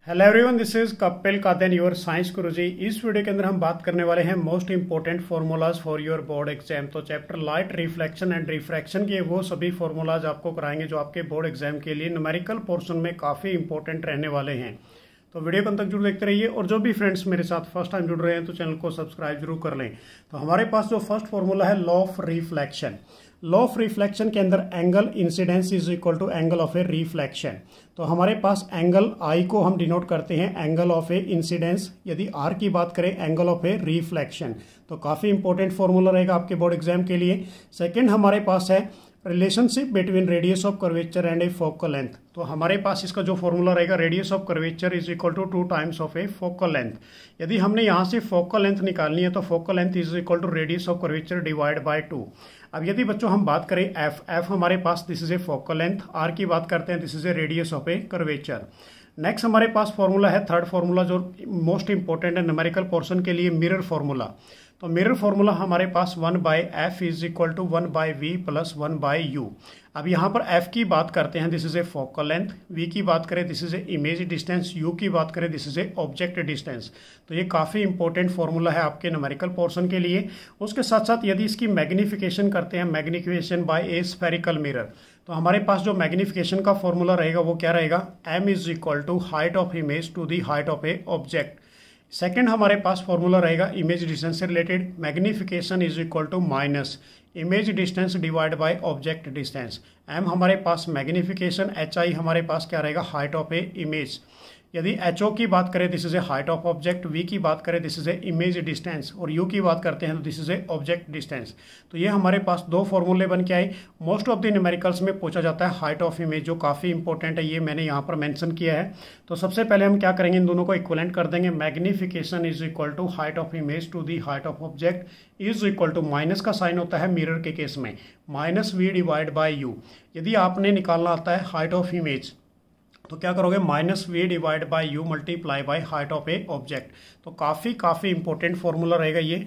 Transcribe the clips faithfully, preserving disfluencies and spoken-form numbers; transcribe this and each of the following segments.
Hello everyone, this is Kapil Kaden your science गुरुजी। इस video के अंदर हम बात करने वाले हैं most important formulas for your board exam. तो chapter light reflection and refraction के वो सभी फार्मूलाज आपको कराएंगे जो आपके बोर्ड एग्जाम के लिए न्यूमेरिकल पोर्शन में काफ़ी इंपॉर्टेंट रहने वाले हैं। तो वीडियो को अंत तक जरूर देखते रहिए और जो भी फ्रेंड्स मेरे साथ फर्स्ट टाइम जुड़ रहे हैं तो चैनल को सब्सक्राइब जरूर कर लें। तो हमारे पास जो फर्स्ट फार्मूला है law of reflection. Law of reflection के अंदर angle incidence is equal to angle of a reflection. तो हमारे पास एंगल आई को हम डिनोट करते हैं एंगल ऑफ ए इंसिडेंस। यदि आर की बात करें एंगल ऑफ ए रिफ्लेक्शन। तो काफी इंपॉर्टेंट फॉर्मूला रहेगा आपके बोर्ड एग्जाम के लिए। सेकंड हमारे पास है relationship between radius of curvature and a focal length. तो हमारे पास इसका जो फॉर्मूला रहेगा radius of curvature is equal to two times of a focal length. यदि हमने यहाँ से फोकल लेंथ निकालनी है तो focal length is equal to radius of curvature divide by two. अब यदि बच्चों हम बात करें एफ एफ हमारे पास this is a focal length, R की बात करते हैं this is a radius of a curvature. Next हमारे पास फॉर्मूला है थर्ड फॉर्मूला जो मोस्ट इंपॉर्टेंट है न्यूमेरिकल पोर्शन के लिए, मिरर फॉर्मूला। तो मिरर फॉर्मूला हमारे पास one by F is equal to one by V plus one by U. अब यहाँ पर एफ की बात करते हैं this is a focal length, V की बात करें this is a image distance, U की बात करें this is a object distance. तो ये काफ़ी इंपॉर्टेंट फॉर्मूला है आपके न्यूमेरिकल पोर्शन के लिए। उसके साथ साथ यदि इसकी मैग्निफिकेशन करते हैं magnification by a spherical mirror, तो हमारे पास जो मैग्निफिकेशन का फॉर्मूला रहेगा वो क्या रहेगा, M is equal to height of image to the height of a object. Second हमारे पास फॉर्मूला रहेगा इमेज डिस्टेंस से related, magnification is equal to minus image distance divide by object distance. M हमारे पास मैग्निफिकेशन, एच आई हमारे पास क्या रहेगा हाइट ऑफ ए इमेज। यदि एच ओ की बात करें this is a height of object, V की बात करें this is a image distance और यू की बात करते हैं तो this is a object distance. तो ये हमारे पास दो फॉर्मूले बन के आए। मोस्ट ऑफ द न्यूमेरिकल्स में पूछा जाता है हाइट ऑफ इमेज जो काफ़ी इंपॉर्टेंट है, ये मैंने यहाँ पर मेंशन किया है। तो सबसे पहले हम क्या करेंगे, इन दोनों को इक्वलेंट कर देंगे। Magnification is equal to height of image to the height of object is equal to minus का साइन होता है मिरर के केस में minus V divide by U. यदि आपने निकालना आता है हाइट ऑफ इमेज तो क्या करोगे, minus V divide by U multiply by height of a object. तो काफ़ी काफ़ी इंपॉर्टेंट फॉर्मूला रहेगा ये।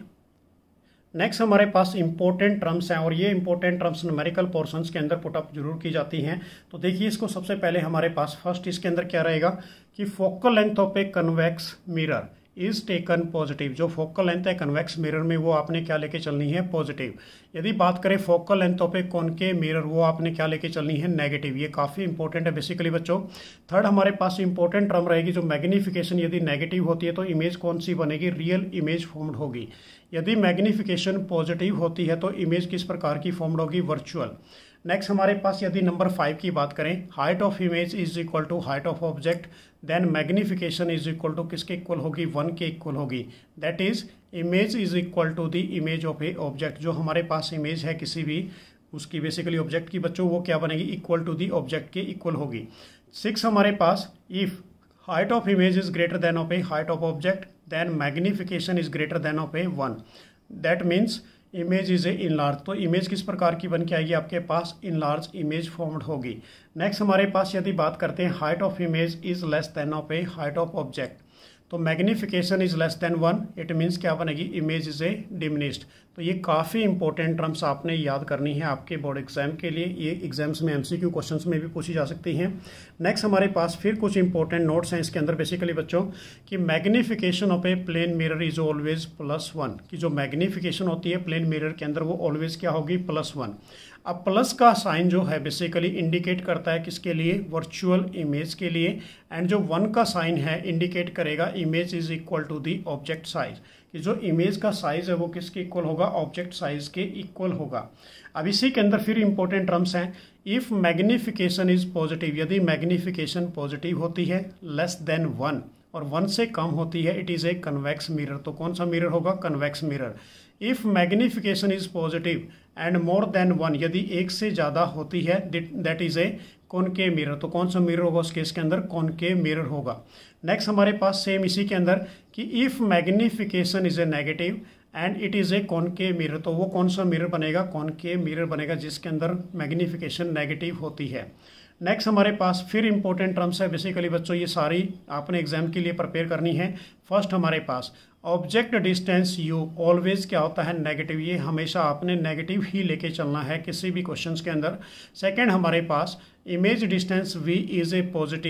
नेक्स्ट हमारे पास इंपॉर्टेंट टर्म्स हैं और ये इंपॉर्टेंट टर्म्स न्यूमेरिकल पोर्शंस के अंदर पुटअप जरूर की जाती हैं। तो देखिए इसको सबसे पहले हमारे पास फर्स्ट इसके अंदर क्या रहेगा कि focal length of a convex mirror is taken positive. जो फोकल लेंथ है कन्वेक्स मिरर में वो आपने क्या लेके चलनी है, पॉजिटिव। यदि बात करें focal length of a concave mirror वो आपने क्या लेके चलनी है, नेगेटिव। ये काफ़ी इंपॉर्टेंट है बेसिकली बच्चों। थर्ड हमारे पास इंपॉर्टेंट टर्म रहेगी जो मैग्निफिकेशन, यदि नेगेटिव होती है तो इमेज कौन सी बनेगी, रियल इमेज फॉर्म्ड होगी। यदि मैग्निफिकेशन पॉजिटिव होती है तो इमेज किस प्रकार की फॉर्म्ड होगी, वर्चुअल। नेक्स्ट हमारे पास यदि नंबर फाइव की बात करें, height of image is equal to height of object, then magnification is equal to किसके इक्वल होगी, वन के इक्वल होगी। That is image is equal to the image of a object. जो हमारे पास इमेज है किसी भी उसकी बेसिकली ऑब्जेक्ट की बच्चों वो क्या बनेगी, इक्वल टू दी ऑब्जेक्ट के इक्वल होगी। सिक्स हमारे पास if height of image is greater than of a height of object then magnification is greater than of a one, that means image is a enlarge. तो image किस प्रकार की बन के आएगी, आपके पास इनलार्ज इमेज फॉर्म्ड होगी। नेक्स्ट हमारे पास यदि बात करते हैं height of image is less than of a height of object, तो magnification is less than one, it means क्या बनेगी, इमेज इज ए डिमिनिश्ड। तो ये काफ़ी इंपॉर्टेंट टर्म्स आपने याद करनी है आपके बोर्ड एग्जाम के लिए। ये एग्जाम्स में एमसीक्यू क्वेश्चंस में भी पूछी जा सकती हैं। नेक्स्ट हमारे पास फिर कुछ इंपॉर्टेंट नोट्स हैं इसके अंदर बेसिकली बच्चों कि magnification of a plane mirror is always plus one. की जो मैग्निफिकेशन होती है प्लेन मिरर के अंदर वो ऑलवेज क्या होगी, प्लस वन। अब प्लस का साइन जो है बेसिकली इंडिकेट करता है किसके लिए, वर्चुअल इमेज के लिए। एंड जो वन का साइन है इंडिकेट करेगा image is equal to the object size, कि जो इमेज का साइज है वो किसके इक्वल होगा, ऑब्जेक्ट साइज के इक्वल होगा। अब इसी के अंदर फिर इंपॉर्टेंट टर्म्स हैं, इफ मैग्निफिकेशन इज पॉजिटिव, यदि मैग्निफिकेशन पॉजिटिव होती है लेस देन वन और वन से कम होती है it is a convex mirror. तो कौन सा मिरर होगा, convex mirror. If magnification is positive and more than one, यदि एक से ज़्यादा होती है that is a concave mirror. तो कौन सा मिरर होगा उस केस के अंदर, कॉनकेव मिरर होगा। नेक्स्ट हमारे पास सेम इसी के अंदर कि if magnification is a negative and it is a concave mirror, तो वो कौन सा मिरर बनेगा, कॉनकेव मिरर बनेगा जिसके अंदर मैग्निफिकेशन नेगेटिव होती है। नेक्स्ट हमारे पास फिर इंपॉर्टेंट टर्म्स है बेसिकली बच्चों, ये सारी आपने एग्जाम के लिए प्रिपेयर करनी है। फर्स्ट हमारे पास ऑब्जेक्ट डिस्टेंस यू ऑलवेज क्या होता है, नेगेटिव। ये हमेशा आपने नेगेटिव ही लेके चलना है किसी भी क्वेश्चंस के अंदर। सेकंड हमारे पास image distance V is a positive,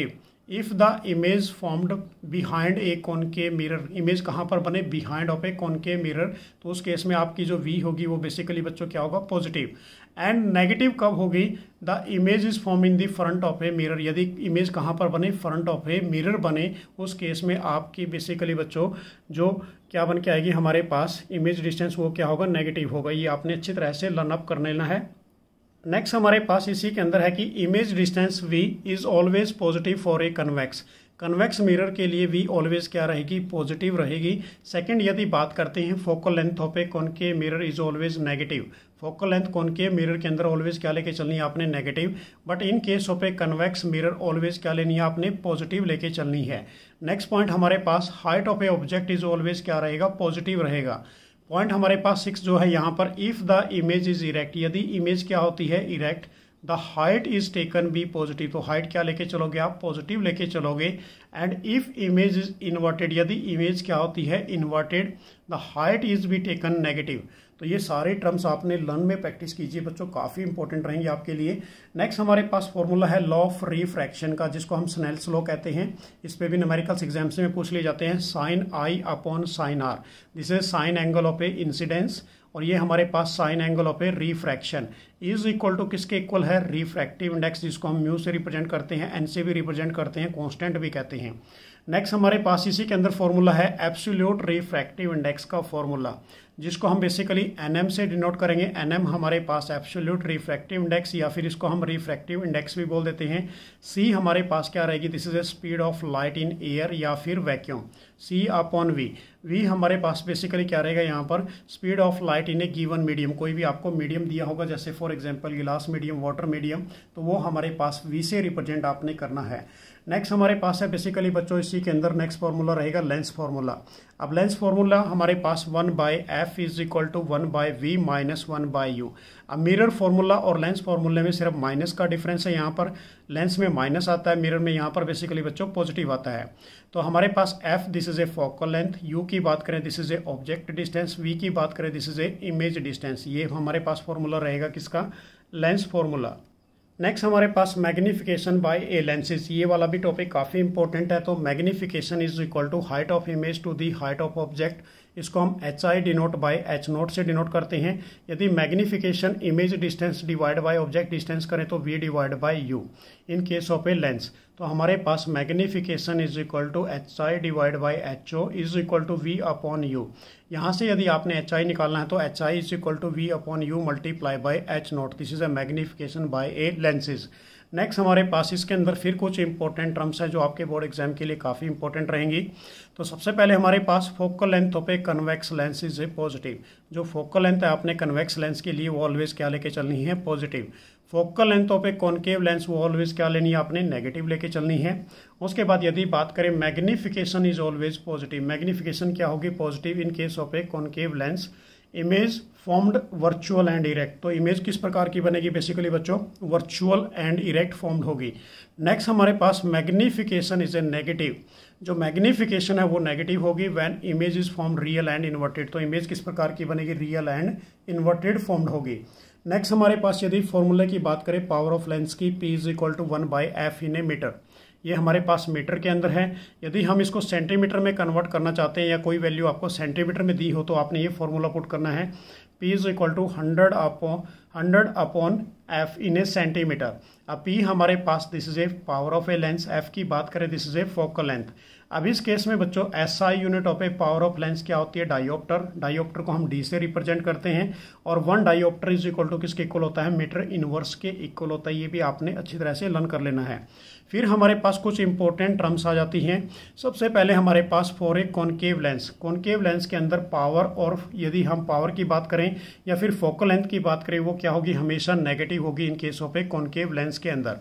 if the image formed behind a concave mirror, image कहाँ पर बने, behind of a concave mirror, तो उस केस में आपकी जो वी होगी वो बेसिकली बच्चों क्या होगा, पॉजिटिव। एंड नेगेटिव कब होगी, the image is form in the front of a mirror, यदि इमेज कहाँ पर बने, फ्रंट ऑफ ए मिरर बने, उस केस में आपकी बेसिकली बच्चों जो क्या बन के आएगी हमारे पास इमेज डिस्टेंस, वो क्या होगा, नेगेटिव होगा। ये आपने अच्छी तरह से लर्न अप कर लेना है। नेक्स्ट हमारे पास इसी के अंदर है कि image distance v is always positive for a convex, convex mirror के लिए v ऑलवेज क्या रहेगी, पॉजिटिव रहेगी। सेकंड यदि बात करते हैं focal length of a concave mirror is always negative, focal length concave mirror के अंदर ऑलवेज क्या लेके चलनी है आपने, negative. But in case of a convex mirror always क्या लेनी है आपने, पॉजिटिव लेके चलनी है। नेक्स्ट पॉइंट हमारे पास height of a object is always क्या रहेगा, पॉजिटिव रहेगा। पॉइंट हमारे पास सिक्स जो है यहाँ पर, if the image is erect, यदि इमेज क्या होती है, erect, the height is taken be positive, तो हाइट क्या लेके चलोगे आप, पॉजिटिव लेके चलोगे। And if image is inverted, यदि इमेज क्या होती है, inverted, the height is be taken negative. तो ये सारे टर्म्स आपने लर्न में प्रैक्टिस कीजिए बच्चों, काफ़ी इंपॉर्टेंट रहेंगे आपके लिए। नेक्स्ट हमारे पास फॉर्मूला है लॉ ऑफ रिफ्रैक्शन का, जिसको हम स्नेल्स लॉ कहते हैं। इस पे भी न्यूमेरिकल्स एग्जाम्स में पूछ लिए जाते हैं। Sine I upon sine R, this is sine angle of a incidence, और ये हमारे पास sine angle of a refraction is equal to किसके इक्वल है, रिफ्रैक्टिव इंडेक्स, जिसको हम म्यू से रिप्रेजेंट करते हैं, एन से भी रिप्रेजेंट करते हैं, कांस्टेंट भी कहते हैं। नेक्स्ट हमारे पास इसी के अंदर फॉर्मूला है एब्सोल्यूट रिफ्रैक्टिव इंडेक्स का फॉर्मूला, जिसको हम बेसिकली एनएम से डिनोट करेंगे। एनएम हमारे पास एब्सोल्यूट रिफ्रैक्टिव इंडेक्स, या फिर इसको हम रिफ्रैक्टिव इंडेक्स भी बोल देते हैं। सी हमारे पास क्या रहेगी, this is a speed of light in air या फिर vacuum, C upon V. V हमारे पास बेसिकली क्या रहेगा यहाँ पर, speed of light in a given medium, कोई भी आपको मीडियम दिया होगा, जैसे for example glass medium, water medium, तो वो हमारे पास वी से रिप्रेजेंट आपने करना है। नेक्स्ट हमारे पास है बेसिकली बच्चों इसी के अंदर नेक्स्ट फॉर्मूला रहेगा लेंस फॉर्मूला। अब लेंस फॉर्मूला हमारे पास one by F is equal to one by V minus one by U. अब मिरर फॉर्मूला और लेंस फॉर्मूले में सिर्फ माइनस का डिफरेंस है, यहाँ पर लेंस में माइनस आता है, मिरर में यहाँ पर बेसिकली बच्चों पॉजिटिव आता है। तो हमारे पास F this is a focal length, U की बात करें this is a object distance, V की बात करें this is a image distance. ये हमारे पास फॉर्मूला रहेगा किसका, लेंस फॉर्मूला। नेक्स्ट हमारे पास मैग्निफिकेशन बाय ए लेंसेज, ये वाला भी टॉपिक काफ़ी इंपॉर्टेंट है। तो magnification is equal to height of image to the height of object, इसको हम H I denote by H naught से डिनोट करते हैं। यदि magnification image distance divide by object distance करें तो V divide by U in case of a lens. तो हमारे पास magnification is equal to H I divide by H O is equal to V upon U. यहाँ से यदि आपने H I निकालना है तो H I is equal to V upon U multiply by H naught, this is a magnification by a lenses. Next हमारे पास इसके अंदर फिर कुछ इंपॉर्टेंट टर्म्स हैं जो आपके बोर्ड एग्जाम के लिए काफ़ी इंपॉर्टेंट रहेंगी। तो सबसे पहले हमारे पास focal length of a convex lens is a positive. जो फोकल लेंथ है आपने कन्वेक्स लेंस के लिए वो ऑलवेज क्या लेके चलनी है, positive. Focal length of a concave lens वो ऑलवेज क्या लेनी है आपने, नेगेटिव लेके चलनी है। उसके बाद यदि बात करें magnification is always positive, magnification क्या होगी, positive in case of a concave lens. Image formed virtual and erect, तो इमेज किस प्रकार की बनेगी बेसिकली बच्चों, वर्चुअल एंड इरेक्ट फॉर्म्ड होगी। नेक्स्ट हमारे पास मैग्निफिकेशन इज ए नेगेटिव, जो मैग्निफिकेशन है वो नेगेटिव होगी when image is form real and inverted, तो इमेज किस प्रकार की बनेगी, रियल एंड इन्वर्टेड फॉर्म्ड होगी। नेक्स्ट हमारे पास यदि फॉर्मूले की बात करें पावर ऑफ लेंस की, P is equal to one by F in a metre, ये हमारे पास मीटर के अंदर है। यदि हम इसको सेंटीमीटर में कन्वर्ट करना चाहते हैं या कोई वैल्यू आपको सेंटीमीटर में दी हो तो आपने ये फॉर्मूला पुट करना है, P is equal to hundred upon hundred upon F in a centimetre. अब P हमारे पास this is a power of a lens, F की बात करें this is a focal length. अब इस केस में बच्चों S I unit of a power of lens क्या होती है, डायोप्टर। डायोप्टर को हम डी से रिप्रेजेंट करते हैं और one dioptre is equal to किसके इक्वल होता है, मीटर इनवर्स के इक्वल होता है। ये भी आपने अच्छी तरह से लर्न कर लेना है। फिर हमारे पास कुछ इंपॉर्टेंट टर्म्स आ जाती हैं। सबसे पहले हमारे पास for a concave lens, concave lens के अंदर पावर, और यदि हम पावर की बात करें या फिर फोकल लेंथ की बात करें वो क्या होगी, हमेशा नेगेटिव होगी in case of a concave lens के अंदर।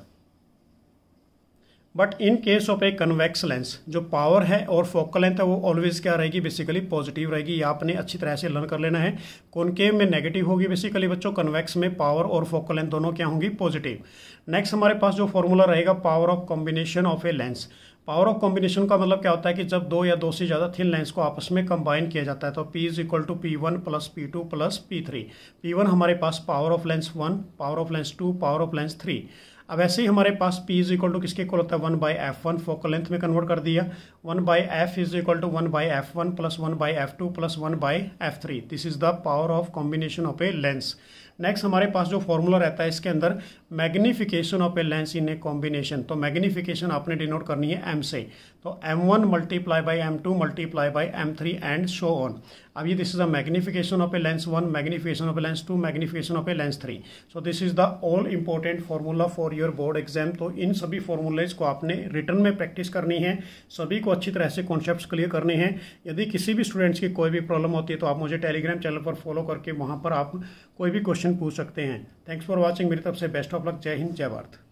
But in case of a convex lens जो पावर है और फोकल लेंथ है वो ऑलवेज क्या रहेगी, बेसिकली पॉजिटिव रहेगी। ये आपने अच्छी तरह से लर्न कर लेना है। कॉनकेव में नेगेटिव होगी बेसिकली बच्चों, कन्वेक्स में पावर और फोकल लेंथ दोनों क्या होंगी, पॉजिटिव। नेक्स्ट हमारे पास जो फॉर्मूला रहेगा power of combination of a lens. Power of combination का मतलब क्या होता है कि जब दो या दो से ज़्यादा थिन लेंस को आपस में कंबाइन किया जाता है तो P is equal to P one plus P two plus P three. P one हमारे पास power of lens one, power of lens two, power of lens three. अब ऐसे ही हमारे पास P इज इक्वल टू किसके इक्वल होता है, one by F one, focal length में कन्वर्ट कर दिया, one by F is equal to one by F one plus one by F two plus one by F three. This is the power of combination of a lens. Next हमारे पास जो formula रहता है इसके अंदर magnification of a lens in a combination, तो magnification आपने denote करनी है एम से, तो M one multiply by M two multiply by M three and so on. अब ये this is the magnification of a lens one, magnification of a lens two, magnification of a lens three. So this is the all important formula for your board exam. तो इन सभी formulas को आपने return में practice करनी है, सभी को अच्छी तरह से कॉन्सेप्ट्स क्लियर करने हैं। यदि किसी भी स्टूडेंट्स की कोई भी प्रॉब्लम होती है तो आप मुझे टेलीग्राम चैनल पर फॉलो करके वहाँ पर आप कोई भी क्वेश्चन पूछ सकते हैं। Thanks for watching. मेरी तरफ से बेस्ट ऑफ लक। जय हिंद, जय भारत।